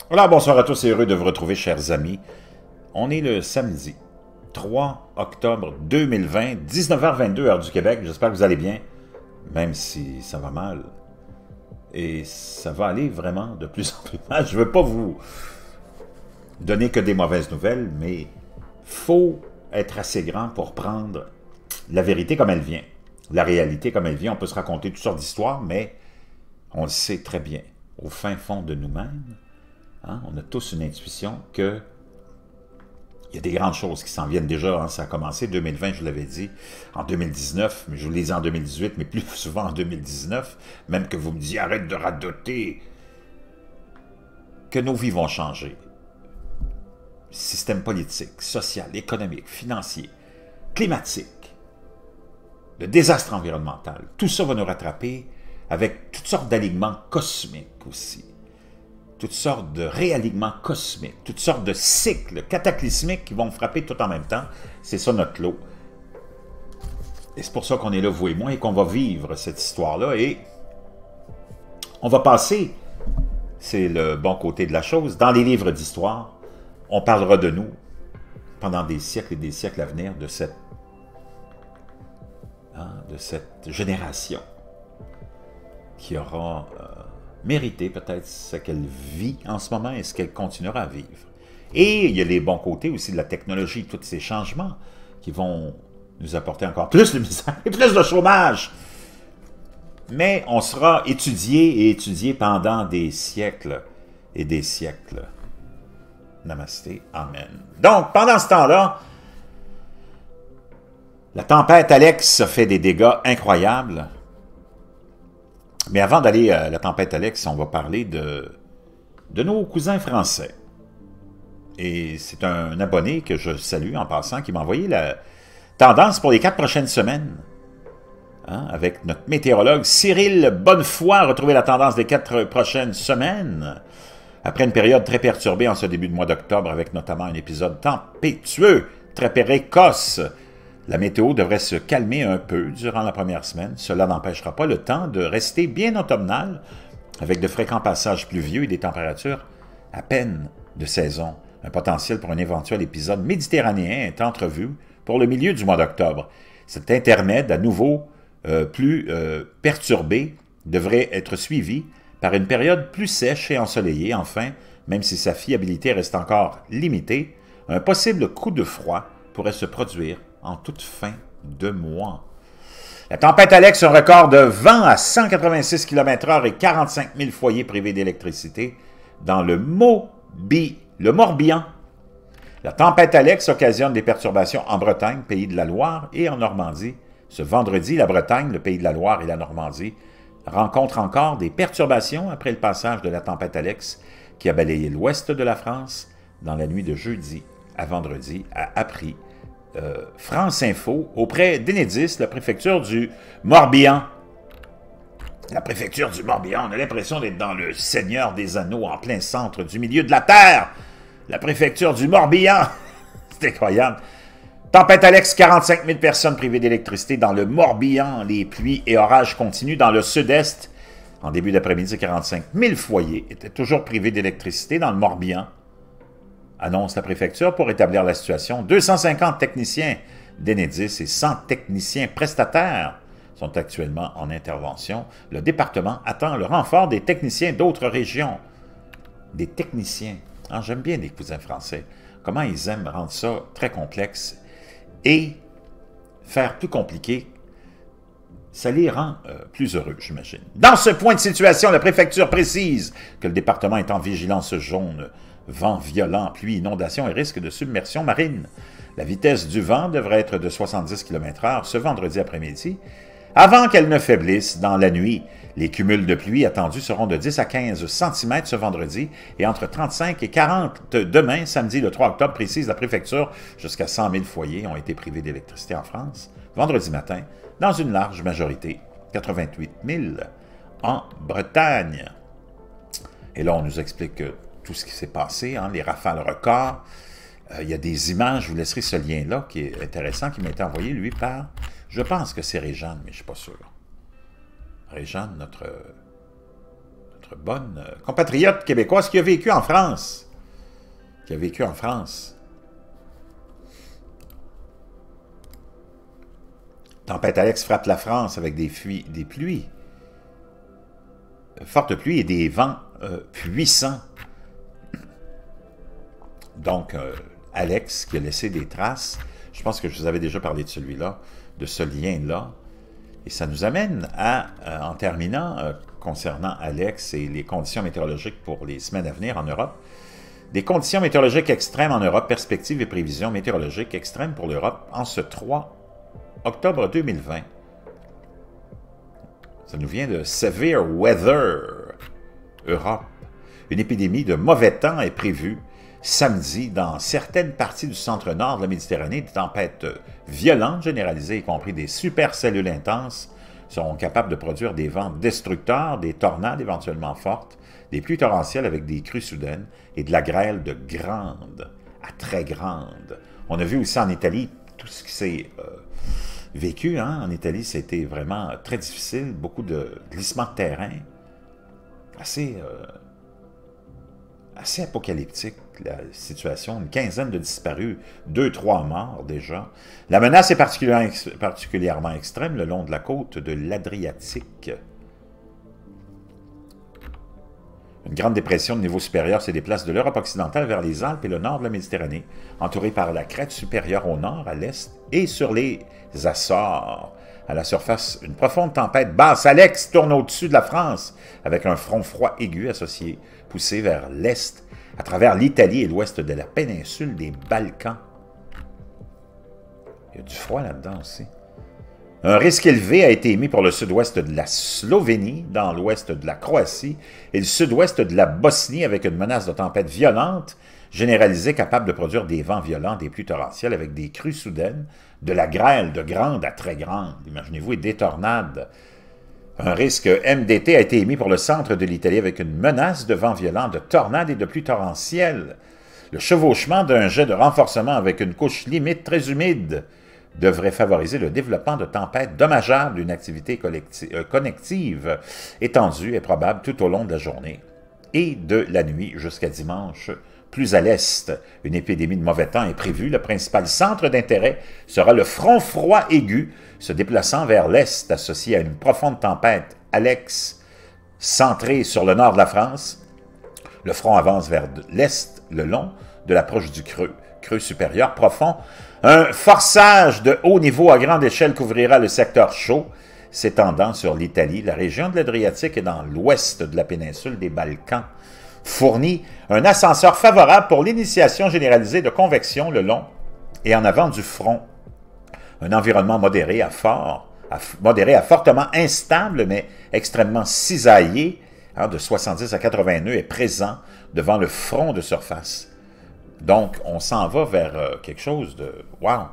Alors, bonsoir à tous et heureux de vous retrouver, chers amis. On est le samedi 3 octobre 2020, 19h22, heure du Québec. J'espère que vous allez bien, même si ça va mal. Et ça va aller vraiment de plus en plus mal. Je ne veux pas vous donner que des mauvaises nouvelles, mais il faut être assez grand pour prendre la vérité comme elle vient. La réalité comme elle vient. On peut se raconter toutes sortes d'histoires, mais on le sait très bien, au fin fond de nous-mêmes. Hein, on a tous une intuition qu'il y a des grandes choses qui s'en viennent déjà. Hein, ça a commencé 2020, je vous l'avais dit, en 2019, mais je vous l'ai dit en 2018, mais plus souvent en 2019, même que vous me disiez arrête de radoter, que nos vies vont changer. Système politique, social, économique, financier, climatique, le désastre environnemental, tout ça va nous rattraper avec toutes sortes d'alignements cosmiques aussi. Toutes sortes de réalignements cosmiques, toutes sortes de cycles cataclysmiques qui vont frapper tout en même temps. C'est ça notre lot. Et c'est pour ça qu'on est là, vous et moi, et qu'on va vivre cette histoire-là. Et on va passer, c'est le bon côté de la chose, dans les livres d'histoire, on parlera de nous pendant des siècles et des siècles à venir de cette génération qui aura mérité peut-être ce qu'elle vit en ce moment et ce qu'elle continuera à vivre. Et il y a les bons côtés aussi de la technologie, tous ces changements qui vont nous apporter encore plus de misère et plus de chômage. Mais on sera étudié et étudié pendant des siècles et des siècles. Namasté, Amen. Donc, pendant ce temps-là, la tempête Alex a fait des dégâts incroyables. Mais avant d'aller à la tempête Alex, on va parler de nos cousins français. Et c'est un abonné que je salue en passant qui m'a envoyé la tendance pour les 4 prochaines semaines. Hein, avec notre météorologue Cyril Bonnefoy, retrouver la tendance des 4 prochaines semaines. Après une période très perturbée en ce début de mois d'octobre, avec notamment un épisode tempétueux, très précoce. La météo devrait se calmer un peu durant la première semaine. Cela n'empêchera pas le temps de rester bien automnal, avec de fréquents passages pluvieux et des températures à peine de saison. Un potentiel pour un éventuel épisode méditerranéen est entrevu pour le milieu du mois d'octobre. Cet intermède, à nouveau plus perturbé, devrait être suivi par une période plus sèche et ensoleillée. Enfin, même si sa fiabilité reste encore limitée, un possible coup de froid pourrait se produire en toute fin de mois. La tempête Alex, un record de vent à 186 km/h et 45 000 foyers privés d'électricité dans le Morbihan. La tempête Alex occasionne des perturbations en Bretagne, pays de la Loire, et en Normandie. Ce vendredi, la Bretagne, le pays de la Loire et la Normandie rencontrent encore des perturbations après le passage de la tempête Alex qui a balayé l'ouest de la France dans la nuit de jeudi à vendredi, a appris France Info auprès d'Enedis, la préfecture du Morbihan. La préfecture du Morbihan, on a l'impression d'être dans le Seigneur des Anneaux, en plein centre du milieu de la Terre. La préfecture du Morbihan. C'est incroyable. Tempête Alex, 45 000 personnes privées d'électricité dans le Morbihan. Les pluies et orages continuent dans le sud-est. En début d'après-midi, 45 000 foyers étaient toujours privés d'électricité dans le Morbihan, annonce la préfecture pour établir la situation. 250 techniciens d'Enedis et 100 techniciens prestataires sont actuellement en intervention. Le département attend le renfort des techniciens d'autres régions. Des techniciens. Ah, j'aime bien les cousins français. Comment ils aiment rendre ça très complexe et faire plus compliqué. Ça les rend plus heureux, j'imagine. Dans ce point de situation, la préfecture précise que le département est en vigilance jaune. Vent violent, pluie, inondation et risque de submersion marine. La vitesse du vent devrait être de 70 km/h ce vendredi après-midi, avant qu'elle ne faiblisse dans la nuit. Les cumuls de pluie attendus seront de 10 à 15 cm ce vendredi et entre 35 et 40 demain, samedi le 3 octobre, précise la préfecture. Jusqu'à 100 000 foyers ont été privés d'électricité en France vendredi matin, dans une large majorité, 88 000 en Bretagne. Et là, on nous explique tout ce qui s'est passé, hein, les rafales records. Il y a des images, je vous laisserai ce lien-là qui est intéressant, qui m'a été envoyé, lui, par, je pense que c'est Réjeanne, mais je ne suis pas sûr. Réjeanne, notre notre bonne compatriote québécoise qui a vécu en France. Qui a vécu en France. Tempête Alex frappe la France avec des pluies. Fortes pluies et des vents puissants. Donc, Alex qui a laissé des traces. Je pense que je vous avais déjà parlé de celui-là, de ce lien-là. Et ça nous amène à, en terminant, concernant Alex et les conditions météorologiques pour les semaines à venir en Europe, des conditions météorologiques extrêmes en Europe, perspectives et prévisions météorologiques extrêmes pour l'Europe en ce 3 octobre 2020. Ça nous vient de Severe Weather Europe. Une épidémie de mauvais temps est prévue samedi dans certaines parties du centre-nord de la Méditerranée. Des tempêtes violentes généralisées, y compris des supercellules intenses, seront capables de produire des vents destructeurs, des tornades éventuellement fortes, des pluies torrentielles avec des crues soudaines et de la grêle de grande à très grande. On a vu aussi en Italie tout ce qui s'est vécu. Hein? En Italie, c'était vraiment très difficile, beaucoup de glissements de terrain, assez apocalyptique la situation, une quinzaine de disparus, 2-3 morts déjà. La menace est particulièrement extrême le long de la côte de l'Adriatique. Une grande dépression de niveau supérieur se déplace de l'Europe occidentale vers les Alpes et le nord de la Méditerranée, entourée par la crête supérieure au nord, à l'est, et sur les Açores. À la surface, une profonde tempête basse Alex tourne au-dessus de la France, avec un front froid aigu associé, poussé vers l'est, à travers l'Italie et l'ouest de la péninsule des Balkans. Il y a du froid là-dedans aussi. Un risque élevé a été émis pour le sud-ouest de la Slovénie, dans l'ouest de la Croatie et le sud-ouest de la Bosnie, avec une menace de tempête violente généralisée capable de produire des vents violents, des pluies torrentielles avec des crues soudaines, de la grêle de grande à très grande, imaginez-vous, et des tornades. Un risque MDT a été émis pour le centre de l'Italie avec une menace de vents violents, de tornades et de pluies torrentielles. Le chevauchement d'un jet de renforcement avec une couche limite très humide devrait favoriser le développement de tempêtes dommageables. Une activité connective étendue est probable tout au long de la journée et de la nuit jusqu'à dimanche. Plus à l'est, une épidémie de mauvais temps est prévue. Le principal centre d'intérêt sera le front froid aigu, se déplaçant vers l'est, associé à une profonde tempête Alex, centrée sur le nord de la France. Le front avance vers l'est le long de l'approche du creux supérieur profond. Un forçage de haut niveau à grande échelle couvrira le secteur chaud, s'étendant sur l'Italie, la région de l'Adriatique et dans l'ouest de la péninsule des Balkans. Fournit un ascenseur favorable pour l'initiation généralisée de convection le long et en avant du front. Un environnement modéré à fortement instable, mais extrêmement cisaillé, de 70 à 80 nœuds, est présent devant le front de surface. Donc, on s'en va vers quelque chose de wow,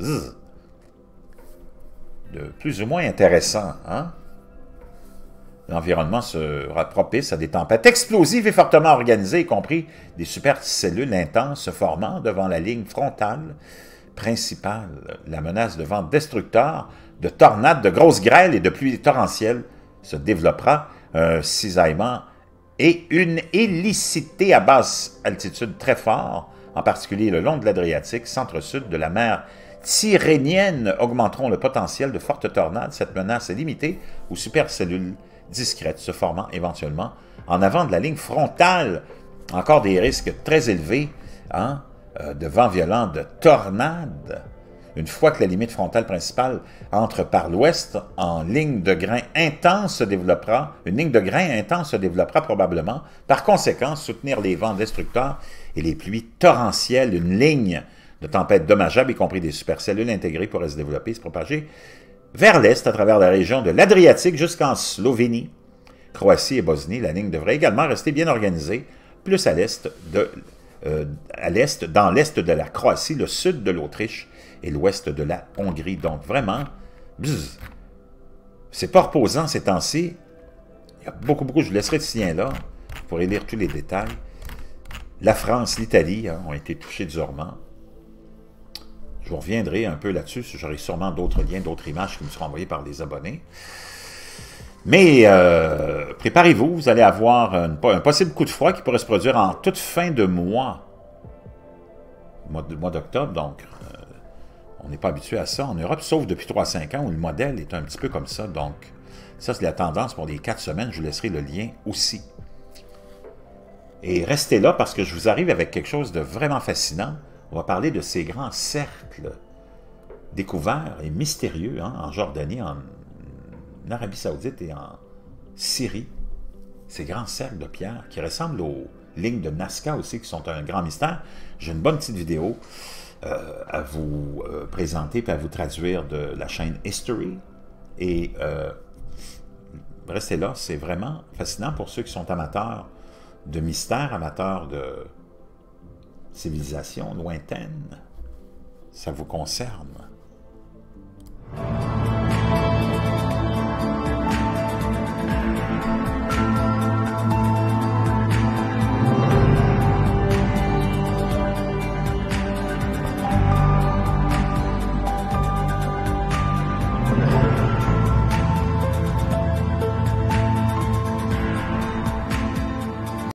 de plus ou moins intéressant. Hein? L'environnement sera propice à des tempêtes explosives et fortement organisées, y compris des supercellules intenses se formant devant la ligne frontale principale. La menace de vents destructeurs, de tornades, de grosses grêles et de pluies torrentielles se développera, un cisaillement et une hélicité à basse altitude très fort, en particulier le long de l'Adriatique, centre-sud de la mer Tyrrhénienne, augmenteront le potentiel de fortes tornades. Cette menace est limitée aux supercellules discrètes se formant éventuellement en avant de la ligne frontale. Encore des risques très élevés de vents violents, de tornades. Une fois que la limite frontale principale entre par l'ouest, une ligne de grain intense se développera probablement. Par conséquent, soutenir les vents destructeurs et les pluies torrentielles, une ligne de tempêtes dommageables, y compris des supercellules intégrées, pourrait se développer et se propager vers l'est à travers la région de l'Adriatique jusqu'en Slovénie, Croatie et Bosnie. La ligne devrait également rester bien organisée, plus à l'est, dans l'est de la Croatie, le sud de l'Autriche et l'ouest de la Hongrie. Donc vraiment, c'est pas reposant ces temps-ci. Il y a beaucoup, je vous laisserai ce lien-là, vous pourrez lire tous les détails. La France, l'Italie ont été touchés durement. Je vous reviendrai un peu là-dessus, j'aurai sûrement d'autres liens, d'autres images qui me seront envoyées par les abonnés. Mais préparez-vous, vous allez avoir un possible coup de froid qui pourrait se produire en toute fin de mois d'octobre, donc on n'est pas habitué à ça en Europe, sauf depuis 3-5 ans où le modèle est un petit peu comme ça, donc ça c'est la tendance pour les 4 semaines, je vous laisserai le lien aussi. Et restez là parce que je vous arrive avec quelque chose de vraiment fascinant. On va parler de ces grands cercles découverts et mystérieux hein, en Jordanie, en Arabie Saoudite et en Syrie. Ces grands cercles de pierre qui ressemblent aux lignes de Nazca aussi, qui sont un grand mystère. J'ai une bonne petite vidéo à vous présenter et à vous traduire de la chaîne History. Et restez là, c'est vraiment fascinant pour ceux qui sont amateurs de mystère, amateurs de civilisation lointaine. Ça vous concerne.